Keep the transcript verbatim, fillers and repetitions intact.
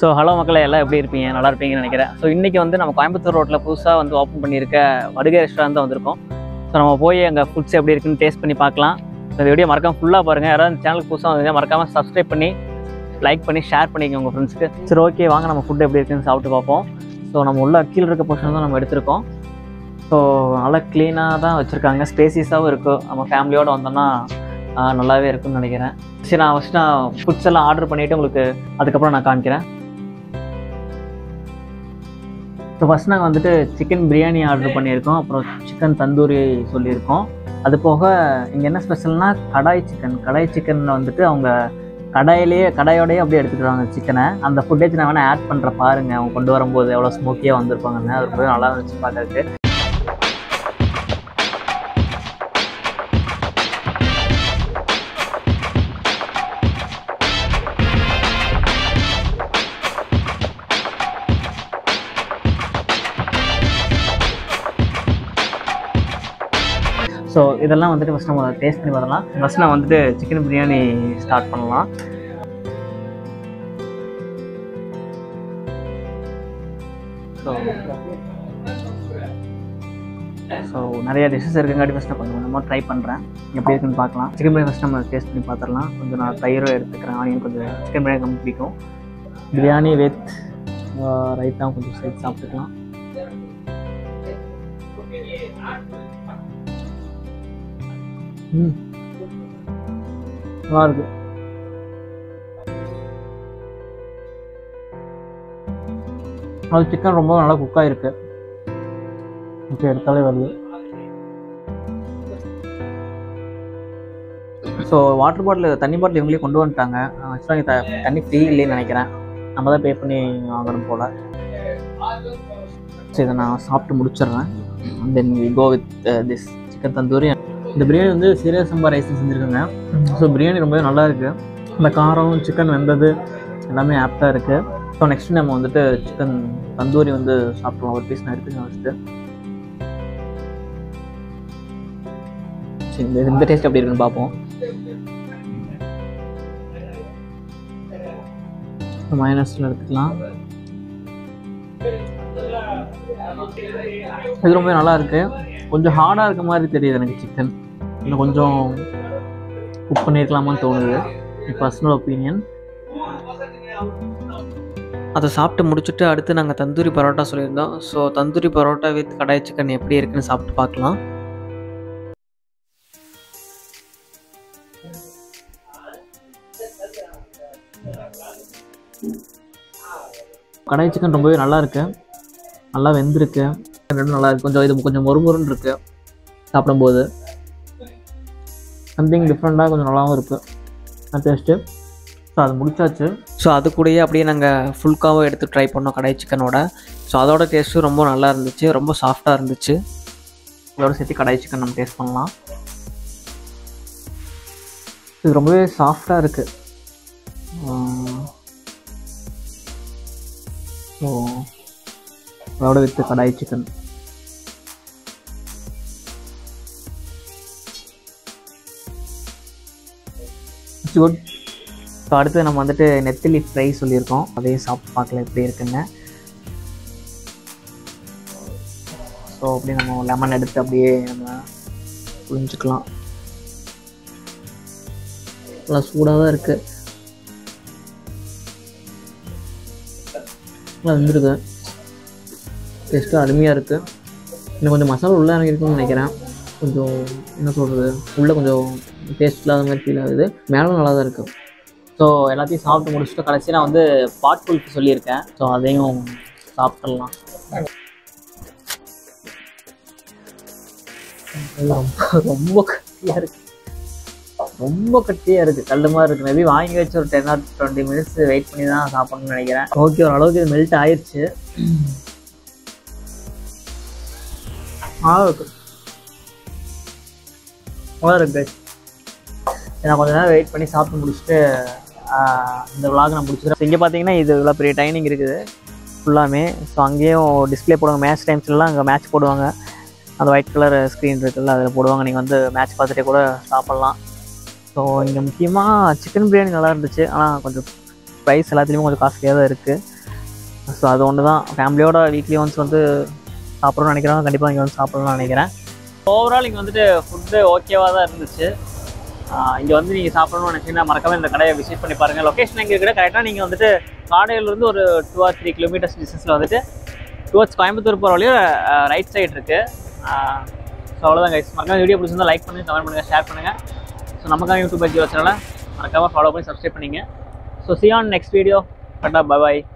So hello மக்களே, எல்லாம் எப்படி இருப்பீங்க? நல்லா இருப்பீங்கன்னு நினைக்கிறேன். ஸோ இன்றைக்கி வந்து நம்ம கோயம்புத்தூர் ரோட்டில் புதுசாக வந்து ஓப்பன் பண்ணியிருக்க வடுகை ரெஸ்டாரண்ட் தான் வந்திருக்கோம். ஸோ நம்ம போய் அங்கே ஃபுட்ஸ் எப்படி இருக்குன்னு டேஸ்ட் பண்ணி பார்க்கலாம். ஸோ இந்த வீடியோ மறக்காமல் ஃபுல்லாக பாருங்கள். யாராவது சேனலுக்கு புதுசாக வந்து மறக்காமல் சப்ஸ்கிரைப் பண்ணி லைக் பண்ணி ஷேர் பண்ணிக்கோங்க உங்கள் ஃப்ரெண்ட்ஸ்க்கு. சரி, ஓகே, வாங்க நம்ம ஃபுட் எப்படி இருக்குன்னு சாப்பிட்டு பார்ப்போம். ஸோ நம்ம உள்ள கீழே இருக்க போர்ஷன் தான் நம்ம எடுத்திருக்கோம். ஸோ நல்லா க்ளீனாக தான் வச்சுருக்காங்க, ஸ்பேசியஸாகவும் இருக்கும். நம்ம ஃபேமிலியோடு வந்தோம்னா நல்லாவே இருக்குன்னு நினைக்கிறேன். சரி, நான் ஃபஸ்ட்டு நான் ஃபுட்ஸ் எல்லாம் ஆர்டர் பண்ணிவிட்டு உங்களுக்கு அதுக்கப்புறம் நான் காமிக்கிறேன். ஸோ ஃபஸ்ட் நாங்கள் வந்துட்டு சிக்கன் பிரியாணி ஆர்டர் பண்ணியிருக்கோம். அப்புறம் சிக்கன் தந்தூரி சொல்லியிருக்கோம். அது போக இங்கே என்ன ஸ்பெஷல்னால் கடாய் சிக்கன். கடாய் சிக்கனில் வந்துட்டு அவங்க கடாயிலேயே கடாயோடையே அப்படியே எடுத்துக்கிடுவாங்க சிக்கனை. அந்த ஃபுட்டேஜ் நான் வேணால் ஆட் பண்ணுற பாருங்கள். அவங்க கொண்டு வரும்போது எவ்வளோ ஸ்மோக்கியாக வந்திருப்பாங்கன்னு. அது ரொம்ப நல்லா இருந்துச்சு பார்க்கறதுக்கு. ஸோ இதெல்லாம் வந்துட்டு ஃபஸ்ட் நம்ம டேஸ்ட் பண்ணி பார்க்கலாம். ஃபஸ்ட் நான் வந்துட்டு சிக்கன் பிரியாணி ஸ்டார்ட் பண்ணலாம். ஸோ ஸோ நிறைய டிஷ்ஷஸ் இருக்குங்காட்டி ஃபஸ்ட் நான் கொஞ்சம் கொஞ்சமாக ட்ரை பண்ணுறேன், எப்படி இருக்குன்னு பார்க்கலாம். சிக்கன் பிரியாணி ஃபஸ்ட் நம்ம டேஸ்ட் பண்ணி பார்த்துடலாம். கொஞ்சம் நான் தயிரும் எடுத்துக்கிறேன், ஆனியன் கொஞ்சம். சிக்கன் பிரியாணி ரொம்ப பிடிக்கும். பிரியாணி வித் ரைத்தாவும் கொஞ்சம் சேர்த்து சாப்பிட்டுக்கலாம். ம் நல்லா இருக்கு. அது சிக்கன் ரொம்ப நல்லா குக்காக இருக்கு. ஓகே, எடுத்தாலே வருது. ஸோ வாட்டர் பாட்டில், தண்ணி பாட்டில் இவங்களே கொண்டு வந்துட்டாங்க. ஆக்சுவலாக இங்கே த தண்ணி ஃப்ரீ இல்லைன்னு நினைக்கிறேன். நம்ம தான் பே பண்ணி வாங்கணும் போல். ஸோ இதை நான் சாப்பிட்டு முடிச்சிடுறேன். Then we go with this chicken tandoori. இந்த பிரியாணி வந்து சீரக சம்பா ரைஸ் செஞ்சுருக்காங்க. ஸோ பிரியாணி ரொம்பவே நல்லா இருக்குது. அந்த காரம், சிக்கன் வெந்தது எல்லாமே ஆப்டாக இருக்குது. ஸோ நெக்ஸ்ட்டு நம்ம வந்துட்டு சிக்கன் தந்தூரி வந்து சாப்பிடுவோம். ஒரு பீஸ் நான் எடுத்துக்கலாம் ஃபஸ்ட்டு. சரி, இந்த இந்த டேஸ்ட் எப்படி இருக்குன்னு பார்ப்போம். மைனஸில் எடுத்துக்கலாம். இது ரொம்ப நல்லா இருக்குது. கொஞ்சம் ஹார்டாக இருக்க மாதிரி தெரியுது எனக்கு சிக்கன். இன்னும் கொஞ்சம் குக் பண்ணியிருக்கலாமான்னு தோணுது, என் பர்சனல் ஒப்பீனியன். அதை சாப்பிட்டு முடிச்சுட்டு அடுத்து நாங்கள் தந்தூரி பரோட்டா சொல்லியிருந்தோம். So tandoori parotta with kadai chicken எப்படி இருக்குன்னு சாப்பிட்டு பார்க்கலாம். கடாய் சிக்கன் ரொம்பவே நல்லா இருக்குது, நல்லா வெந்திருக்கு, ரெண்டும் நல்லா இருக்குது. கொஞ்சம் இது கொஞ்சம் மொறுமொறுன்னு இருக்குது சாப்பிடும்போது. சம்திங் டிஃப்ரெண்ட்டாக கொஞ்சம் நல்லாவும் இருக்குது டேஸ்ட்டு. ஸோ அது முடிச்சாச்சு. ஸோ அது கூடயே அப்படியே நாங்கள் ஃபுல்காவும் எடுத்து ட்ரை பண்ணோம் கடாய் சிக்கனோட. ஸோ அதோட டேஸ்ட்டும் ரொம்ப நல்லா இருந்துச்சு, ரொம்ப சாஃப்டாக இருந்துச்சு. இதோட சேர்த்து கடாய் சிக்கன் நம்ம டேஸ்ட் பண்ணலாம். இது ரொம்பவே சாஃப்டாக இருக்குது. ஸோ அதோட with kadai chicken. Good. So அடுத்து நம்ம வந்துட்டு நெத்திலி ஃப்ரை சொல்லியிருக்கோம். அதையும் சாப்பிட்டு பார்க்கலாம் எப்படி இருக்குங்க. ஸோ அப்படியே நம்ம லெமன் எடுத்து அப்படியே நம்ம புரிஞ்சுக்கலாம். நல்லா சூடாக தான் இருக்குது, நல்லா வந்துருக்கு. டேஸ்ட்டு அருமையாக இருக்குது. இன்னும் கொஞ்சம் மசாலா உள்ளே இறங்கிருக்குன்னு நினைக்கிறேன். கொஞ்சம் என்ன சொல்கிறது, உள்ளே கொஞ்சம் டேஸ்ட் இல்லாத மாதிரி ஃபீல் ஆகுது. மேலும் நல்லா தான் இருக்குது. ஸோ எல்லாத்தையும் சாப்பிட்டு முடிச்சுட்டு கடைசியாக நான் வந்து பாட் குல்ஃபி சொல்லியிருக்கேன். ஸோ அதையும் சாப்பிட்றலாம். ரொம்ப ரொம்ப கட்டியாக இருக்குது, ரொம்ப கட்டியாக இருக்குது, கல் மாதிரி இருக்குது. மேபி வாங்கி வச்சு ஒரு ten or twenty minutes wait பண்ணி தான் சாப்பிட்ணுன்னு நினைக்கிறேன். ஓகே, ஓரளவுக்கு இது மெல்ட் ஆயிடுச்சு. நல்லா இருக்குது, நல்லா இருக்குது. நான் கொஞ்சம் நேரம் வெயிட் பண்ணி சாப்பிட்டு முடிச்சுட்டு இந்த விளாக் நான் முடிச்சுக்கிறேன். இங்கே பார்த்தீங்கன்னா இது இவ்வளோ பெரிய டைனிங் இருக்குது ஃபுல்லாமே. ஸோ அங்கேயும் டிஸ்பிளே போடுவாங்க. மேட்ச் டைம்ஸ்லாம் அங்கே மேட்ச் போடுவாங்க. அந்த ஒயிட் கலர் ஸ்க்ரீன் இருக்குல்ல, அதில் போடுவாங்க. நீங்கள் வந்து மேட்ச் பார்த்துட்டே கூட சாப்பிட்லாம். ஸோ இங்கே முக்கியமாக சிக்கன் பிரியாணி நல்லா இருந்துச்சு. ஆனால் கொஞ்சம் ப்ரைஸ் எல்லாத்துலேயுமே கொஞ்சம் காஸ்ட்லியாக தான் இருக்குது. ஸோ அது ஒன்று தான் ஃபேமிலியோட வீக்லி ஒன்ஸ் வந்து சாப்பிட்றோன்னு நினைக்கிறவங்க கண்டிப்பாக இங்கே வந்து சாப்பிட்ணும்னு நினைக்கிறேன். ஓவரால் இங்கே வந்துட்டு ஃபுட்டு ஓகேவாக தான் இருந்துச்சு. இங்கே வந்து நீங்கள் சாப்பிடணும்னு நினச்சிங்கன்னா மறக்காம இந்த கடையை விசிட் பண்ணி பாருங்கள். லொக்கேஷன் எங்கே இருக்கிற கரெக்டாக நீங்கள் வந்துட்டு காடையிலேருந்து ஒரு டூ ஆர் த்ரீ கிலோமீட்டர்ஸ் டிஸ்டன்ஸில் வந்துட்டு டுவர்ட்ஸ் கோயம்புத்தூர் போகிற வழியும் ரைட் சைட் இருக்குது. ஸோ அவ்வளோதான் கைஸ். மறக்காம வீடியோ பிடிச்சிருந்தா லைக் பண்ணுங்கள், கமெண்ட் பண்ணுங்கள், ஷேர் பண்ணுங்கள். ஸோ நமக்காக யூடியூப் பேஜ் வச்சனால மறக்காமல் ஃபாலோ பண்ணி சப்ஸ்கிரைப் பண்ணிங்க. So see you on next video. Bye bye.